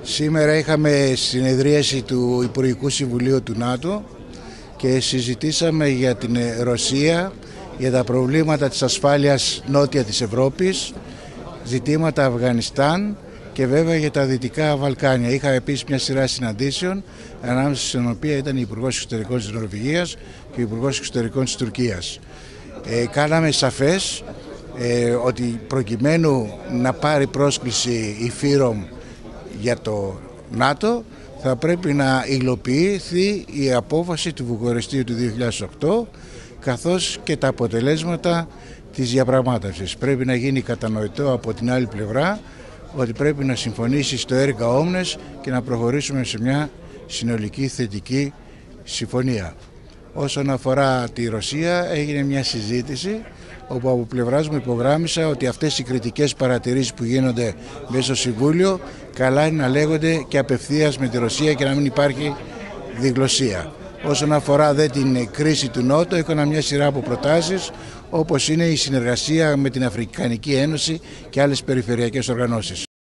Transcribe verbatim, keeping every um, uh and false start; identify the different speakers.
Speaker 1: Σήμερα είχαμε συνεδρίαση του Υπουργικού Συμβουλίου του ΝΑΤΟ και συζητήσαμε για την Ρωσία, για τα προβλήματα της ασφάλειας νότια της Ευρώπης, ζητήματα Αφγανιστάν και βέβαια για τα Δυτικά Βαλκάνια. Είχα επίσης μια σειρά συναντήσεων, ανάμεσα στην οποία ήταν η Υπουργός Εξωτερικών της Νορβηγίας και ο Υπουργός Εξωτερικών της Τουρκίας. Ε, κάναμε σαφές ε, ότι προκειμένου να πάρει πρόσκληση η ΦΥΡΟΜ για το ΝΑΤΟ θα πρέπει να υλοποιηθεί η απόφαση του Βουκουρεστίου του δύο χιλιάδες οκτώ καθώς και τα αποτελέσματα της διαπραγμάτευσης. Πρέπει να γίνει κατανοητό από την άλλη πλευρά ότι πρέπει να συμφωνήσει στο έργα όμνες και να προχωρήσουμε σε μια συνολική θετική συμφωνία. Όσον αφορά τη Ρωσία, έγινε μια συζήτηση όπου από πλευράς μου υπογράμμισα ότι αυτές οι κριτικές παρατηρήσεις που γίνονται μέσα στο Συμβούλιο καλά είναι να λέγονται και απευθείας με τη Ρωσία και να μην υπάρχει διγλωσία. Όσον αφορά δε την κρίση του Νότου, έκανα μια σειρά από προτάσεις όπως είναι η συνεργασία με την Αφρικανική Ένωση και άλλες περιφερειακές οργανώσεις.